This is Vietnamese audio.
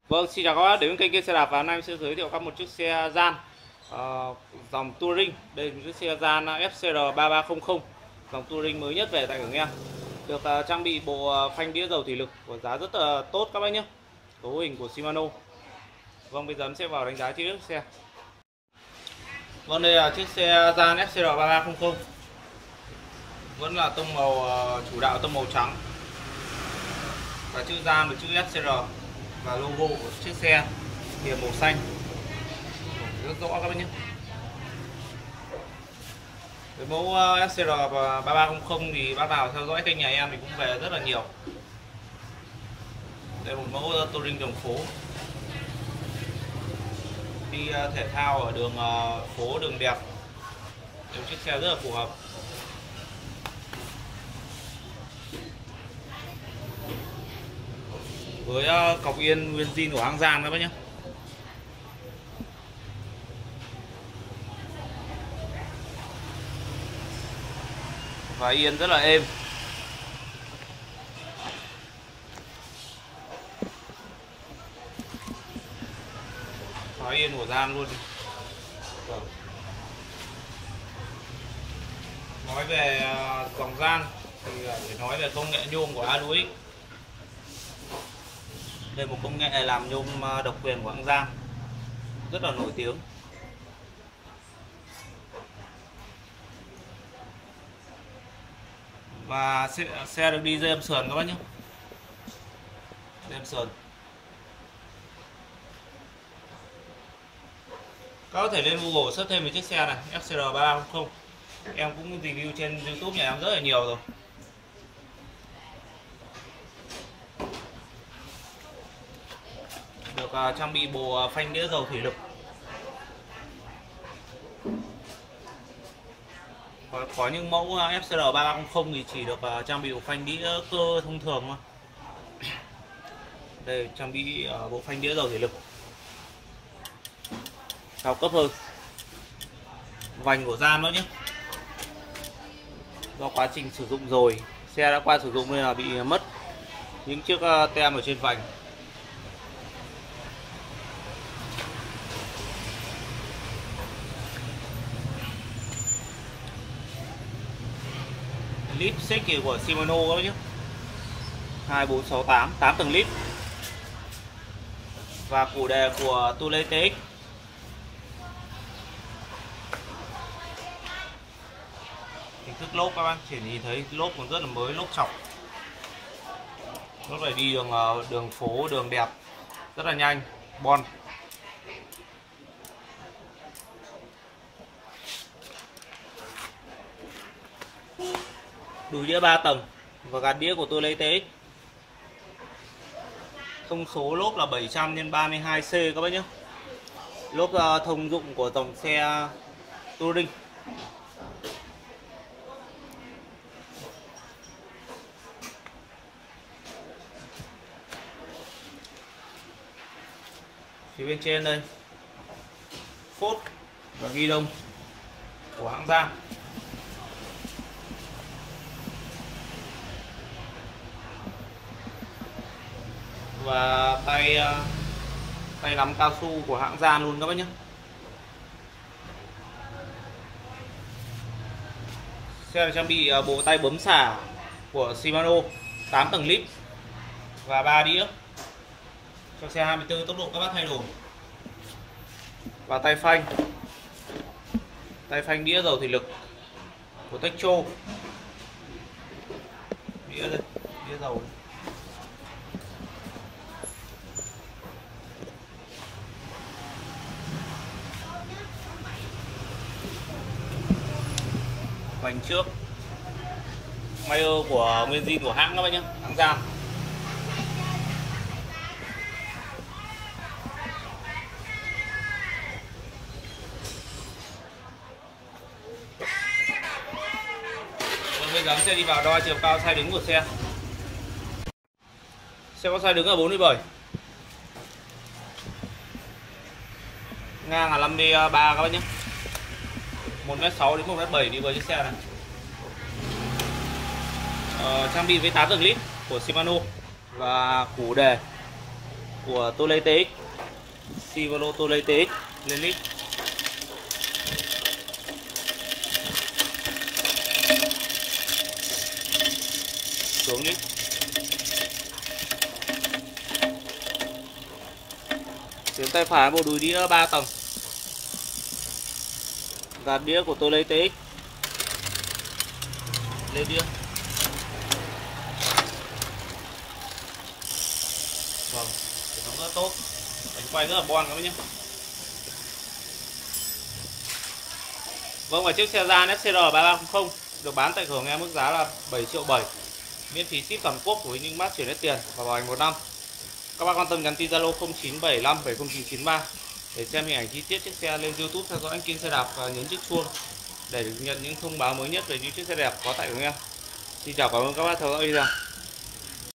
Vâng, xin chào các bác đến với kênh xe đạp, và hôm nay em sẽ giới thiệu các một chiếc xe gian dòng Touring. Đây là một chiếc xe gian FCR 3300, dòng Touring mới nhất về tại Hưng Yên. Được trang bị bộ phanh đĩa dầu thủy lực của giá rất là tốt các bác nhé. Cấu hình của Shimano. Vâng, bây giờ em sẽ vào đánh giá chi tiết xe. Vâng, đây là chiếc xe gian FCR 3300. Vẫn là tông màu chủ đạo, tông màu trắng. Và chữ gian và chữ FCR. Và logo của chiếc xe thì màu xanh rất rõ các bác nhé. Cái mẫu FCR 3300 thì bác nào theo dõi kênh nhà em thì cũng về rất là nhiều. Đây là một mẫu touring đường phố, đi thể thao ở đường phố, đường đẹp. Đây chiếc xe rất là phù hợp. Với cọc yên nguyên zin của hãng Gian các bác nhé. Và yên rất là êm. Khóa yên của Gian luôn. Vâng. Nói về dòng Gian thì phải nói về công nghệ nhôm của Aluix. Đây là một công nghệ làm nhôm độc quyền của hãng Gian, rất là nổi tiếng. Và xe được đi dây âm sườn các bác nhé. Dây âm sườn. Các có thể lên Google search thêm về chiếc xe này FCR 3300. Em cũng review trên YouTube nhà em rất là nhiều rồi. Được trang bị bộ phanh đĩa dầu thủy lực. Có những mẫu FCR 3300 thì chỉ được trang bị bộ phanh đĩa cơ thông thường thôi. Đây trang bị bộ phanh đĩa dầu thủy lực cao cấp hơn. Vành của Gian nữa nhé. Do quá trình sử dụng rồi, xe đã qua sử dụng nên là bị mất những chiếc tem ở trên vành. Lip xích của Shimano đó nhé. 2468 8 tầng lip. Và củ đề của Thule TX. Hình thức lốp các bác chỉ nhìn thấy lốp còn rất là mới, lốp chọc. Lốp này đi đường phố, đường đẹp rất là nhanh, bon. Đùi đĩa 3 tầng và gạt đĩa của Thule TX. Thông số lốp là 700 x 32C các bác nhé. Lốp thông dụng của dòng xe Touring. Phía bên trên đây phốt và ghi đông của hãng Gian. Và tay nắm cao su của hãng Gian luôn các bác nhé. Xe được trang bị bộ tay bấm xả của Shimano 8 tầng lip và 3 đĩa. Cho xe 24 tốc độ các bác thay đổi. Và tay phanh đĩa dầu thủy lực của Techo. Đĩa dầu. Vành trước Mayer của nguyên zin của hãng các bác nhé, hãng Gian. Bây giờ em sẽ đi vào đo chiều cao sai đứng của xe. Xe có sai đứng ở 47, ngang là 53 các bác nhé. 1m6 đến 1m7 đi với chiếc xe này. Trang bị với 8 tầng lip của Shimano và củ đề của Tolley TX, Civolo Tolley TX lên lít. Xuống lít. Đến tay phải bộ đùi đĩa 3 tầng. Gạt đĩa của Tolley TX lên đĩa. Vâng, nó rất tốt. Đánh quay rất là bon các bác nhé. Vâng, và chiếc xe gian SCR 3300 được bán tại cửa hàng em mức giá là 7 triệu 7, miễn phí ship toàn quốc với những mát chuyển hết tiền và bảo hành 1 năm. Các bác quan tâm nhắn tin Zalo 0975 70993 để xem hình ảnh chi tiết chiếc xe, lên YouTube theo dõi anh Kinh Xe Đạp và nhấn chiếc chuông để được nhận những thông báo mới nhất về những chiếc xe đẹp có tại cửa hàng em. Xin chào, cảm ơn các bác theo dõi video.